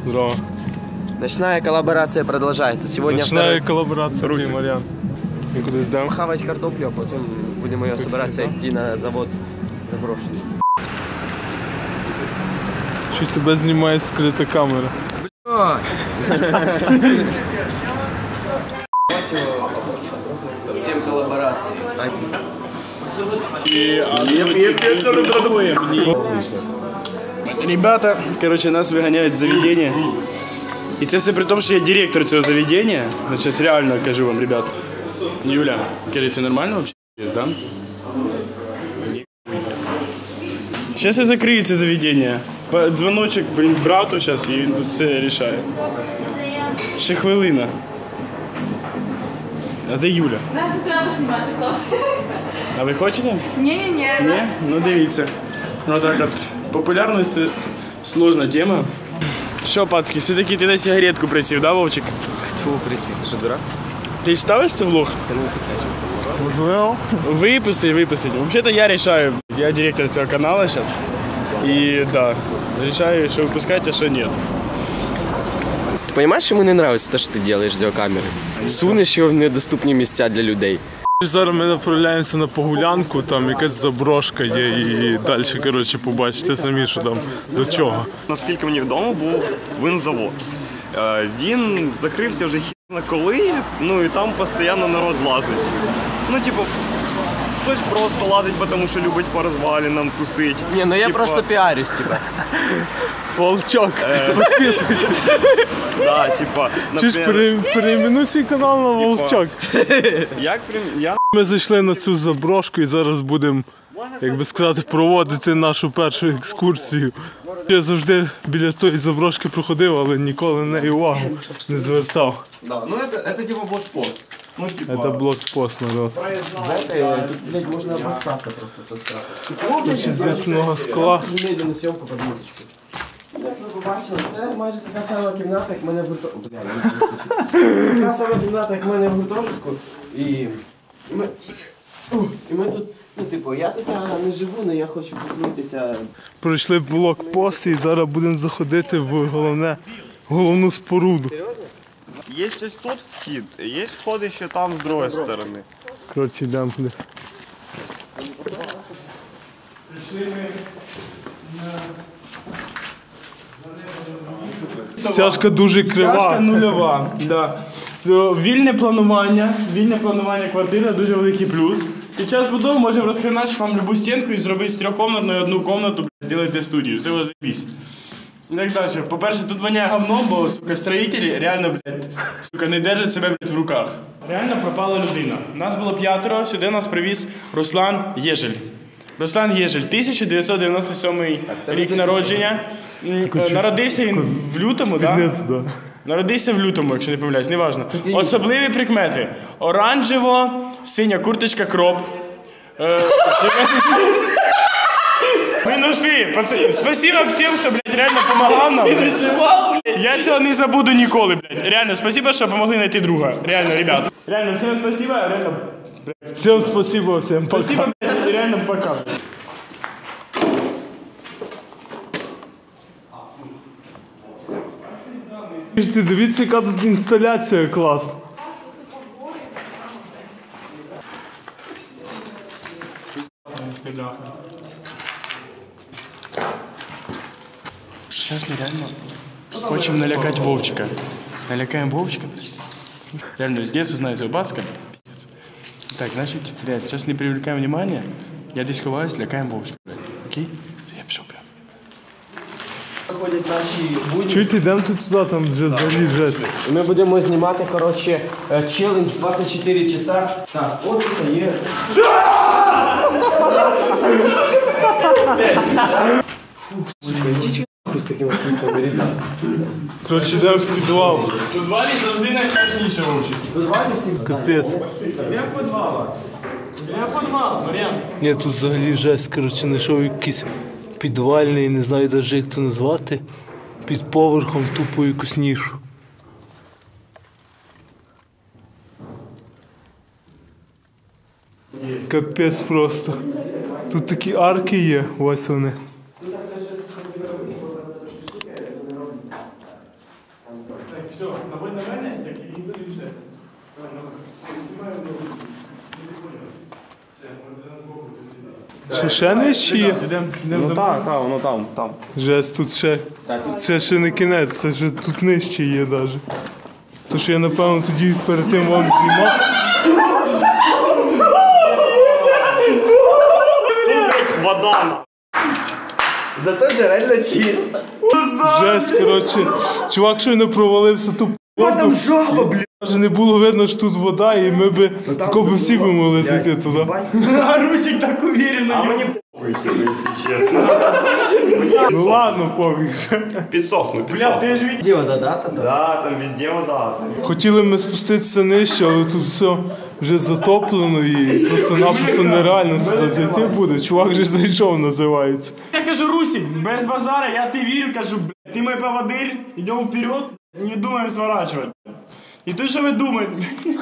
Здорово. Ночная коллаборация продолжается. Сегодня Ночная коллаборация, ты, Мар'ян. И куда сдам? Хавать картоплю, а потом будем ее собираться идти на завод заброшенный. Щось тебе знімає скрита камера. Всем коллаборации. Ребята, короче, нас выгоняют в заведение. И це все при тому, що я директор цього заведения. Ну, сейчас реально кажу вам, ребят. Юля, кажется, нормально вообще? Да? Сейчас я закрою це заведение. Дзвоночок, блин, брату сейчас, і він тут все рішає. Ще хвилина. А де Юля? Нас треба знімати, хлопці. А ви хочете? Ні. Ні? Ну дивіться. Ну так от, популярність це сложна тема. Що, пацки, все-таки ти на сигаретку присів, да, Вовчик? Фу, присід, ти що, дурак? Ти ставиш це влог? Це не випускаєш. Можливо. Выпустить. Вообще-то я решаю, я директор этого канала сейчас. И да, решаю, что выпускать, а что нет. Ти розумієш, що мені не подобається те, що ти робиш з його камери? Сунеш його в недоступні місця для людей. Зараз ми направляємося на погулянку, там якась заброшка є і далі, коротше, побачите самі, що там до чого. Наскільки мені відомо, був винзавод. Він закрився вже хірно коли, ну і там постійно народ лазить. Ну, типу, хтось просто лазить, тому що любить по розвалинам тусить. Ні, ну я просто піарюсь, типа. Волчок, підписуйтесь. Да, типа, Чи ж перейменуй свій канал на Волчок. я Ми зайшли на цю заброшку і зараз будемо, як би сказати, проводити нашу першу екскурсію. Я завжди біля тої заброшки проходив, але ніколи на неї увагу не звертав. Да, ну это типа блокпост. Ну, типа... Це блокпост, народ. Тут, блядь, можна обоссаться просто со страху. Тут здесь много скла. Медленну зйомку під музичку. Як ви побачили, це майже така сама кімната, як в мене в гуртожитку. Така сама кімната, як в мене в гуртожитку. І ми тут, ну типу, я тут не живу, але я хочу поселитися. Пройшли блокпост і зараз будемо заходити в головну споруду. Є ось тут вхід, є входи ще там з другої сторони. Коротше, йдемо вниз. Стяжка дуже крива. Стяжка нульова, да. Вільне планування квартири, дуже великий плюс. Під час будови можемо розхреначити вам любу стінку і зробити з трьохкомнатну одну комнату, блядь, зробити студію, все вас заебись. І так далі. По-перше, тут воняє говно, бо, сука, строїтелі реально, блядь, сука, не держать себе, блядь, в руках. Реально пропала людина. Нас було 5, сюди нас привіз Руслан Єжель. Руслан Єжель, 1997 рік народження. Народився він в лютому, так? Да? Народився в лютому, якщо не помиляюсь, неважно. Особливі прикмети. Оранжево-синя курточка кроп. Мы нашли, пацаны. Спасибо всем, кто, блядь, реально помогал нам. Я цього не забуду ніколи, блядь. Реально, спасибо, що помогли знайти друга. Реально, ребят. Реально, всем спасибо, реально. Всем спасибо, всем пока. Спасибо, блядь, реально, пока. Дивіться, яка тут інсталяція класна. Сейчас мы реально хочем налякать Вовчика. Налякаем Вовчика. Реально, с детства знаю этого бацка. Пиздец. Так, значит, реально, сейчас не привлекаем внимания. Я здесь ховаюсь, лякаем Вовчика. Окей? Я пішов прямо. Ходять наші будні. Чуть йдемо туди, там вже взагалі жесть. І ми будемо знімати, коротше, челендж 24 часа. Так, от тут є. Сука, ідіть ви з такими сумками, ребят. Коротше, йдемо в підвал. В підвалі завжди найстрашніше, Вовчик. Підвалі всі? Капець. Я підвал, Мар'ян. Ні, тут взагалі жесть, коротше, знайшов якийсь підвальний, не знаю навіть як це назвати, під поверхом тупо якусь нішу. Капець просто. Тут такі арки є, ось вони. Все, наводь на мене, як і буде бюджет. Ще нижче є? Йдемо за Так, воно там. Жесть, тут ще. Це ще не кінець, це ще тут нижче є навіть. Тож я напевно тоді перед тим вам знімав. Вода. Зато джерельно чисто. Жесть, коротше. Чувак щойно провалився ту Там жаба, блін. Навіть не було видно, що тут вода, і ми би тако би всі би могли зайти туди. А Русик так уверенно. А мені Чесно. Ну ладно, пофіг. Підсохну. бля, ти ж від... Де вода, да? Да, там везде вода. Хотіли ми спуститися нижче, але тут все вже затоплено і просто-напросто нереально сюди зайти буде. Чувак вже зайшов, називається. Я кажу, Русик, без базара, я ти вірю, кажу, бля, ти мой поводырь, йдемо вперед, не думаємо сворачувати. І тут що ви думаєте?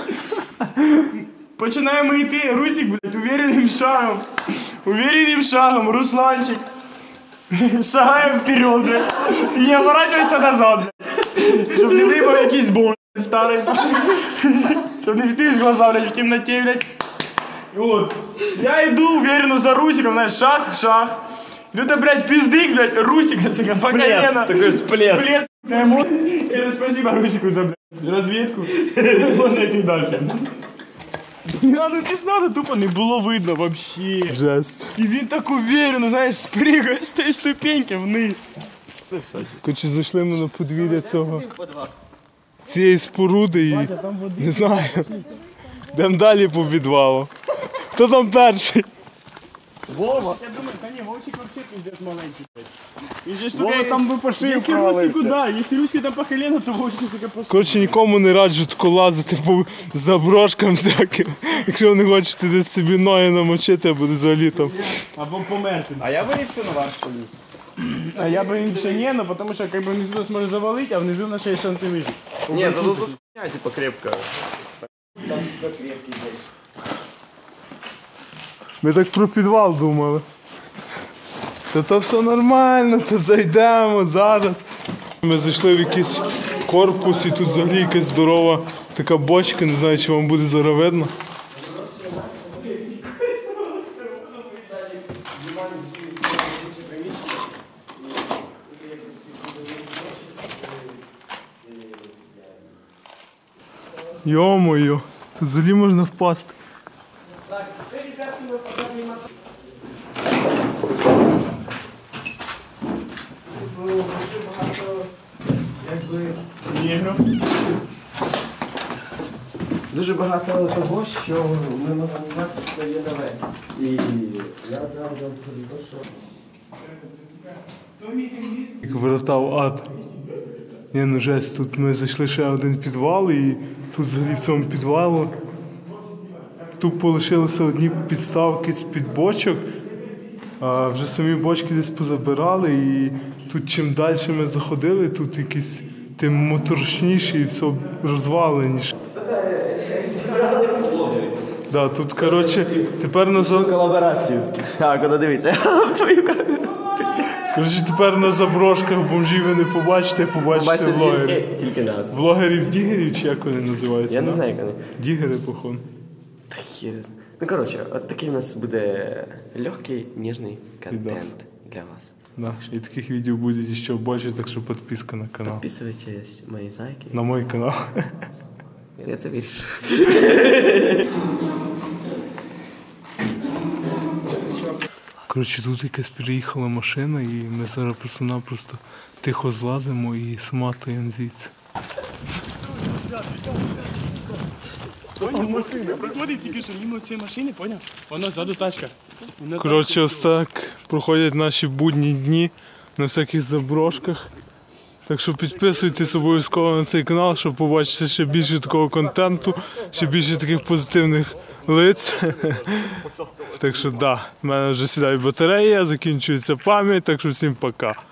Починаємо йти, Русик, блядь, уверенним шагом, Русланчик, шагає вперед, блядь, не оборачивайся назад, блядь, щоб не випав якийсь бой старий, щоб не світились глаза, блядь, в темноті, блядь. І от, я йду уверенно за Русиком, знаєш, шаг в шаг. И тут, блядь, пиздык, блядь, Русика, сука, по колено. Такой всплеск. Всплеск. Спасибо Русику за, блядь, разведку. Можно йти дальше. Ну ти ж надо, тупо не було видно вообще. Жесть. І він так уверенно, знаєш, спригає з тієї ступеньки вниз. Коротше, зайшли ми на подвір'я цієї споруди і не знаю. Йдемо далі по підвалу. Хто там перший? Я думаю, та ні, Вовчик вообще пиздец маленький, блядь. Він же штука, Вова там би по шию якщо Русику, да, якщо Русику там по колено, то Вовчику сука по шию. Коротше, нікому не раджу тако лазити по заброшкам всяким. Якщо не хочете десь собі ноги намочити, або взагалі там. Або померти. А я вирішив наверх поліз. А я бы ще не, но потому что как бы внизу нас может завалить, а внизу наши шансы выжить. Ні, то тут хуйня, типа крепко. Ми так про підвал думали. Та все нормально, то зайдемо зараз. Ми зайшли в якийсь корпус і тут взагалі якась здорова така бочка, не знаю, чи вам буде зараз видно. Йо-моє, тут взагалі можна впасти. Дуже багато того, що ми можемо назвати, що є нове. І я зараз скажу те, що... Як ворота в ад. Ні, ну жесть, тут ми зайшли ще один підвал і тут взагалі в цьому підвалу тупо лишилися одні підставки з-під бочок, а вже самі бочки десь позабирали і тут чим далі ми заходили, тут якісь тим моторшніше і все розваленіше. Да, тут, коротше, тепер на Колаборацію. Так, куди дивіться? В твою камеру. Коротше, тепер на заброшках бомжів ви не побачите, побачите влогерів. Тільки нас. Влогерів-дігерів, чи як вони називаються? Я не да? знаю, як вони. Дігери, походу. Та хер. Ну, коротше, от такий у нас буде легкий, ніжний контент для вас. Да. І таких відео буде ще більше, так що підписка на канал. Підписуйтесь мої зайки. На мій канал. Я це вирішу. Коротше, тут якась приїхала машина і ми зараз просто-напросто тихо злазимо і сматуємо звідси. Проходить тільки що мимо цієї машини, поняв? Воно ззаду тачка. Коротше, ось так проходять наші будні дні на всяких заброшках. Так що підписуйтесь обов'язково на цей канал, щоб побачити ще більше такого контенту, ще більше таких позитивних лиць. Так що, да, в мене вже сідає батарея, закінчується пам'ять, так що всім пока.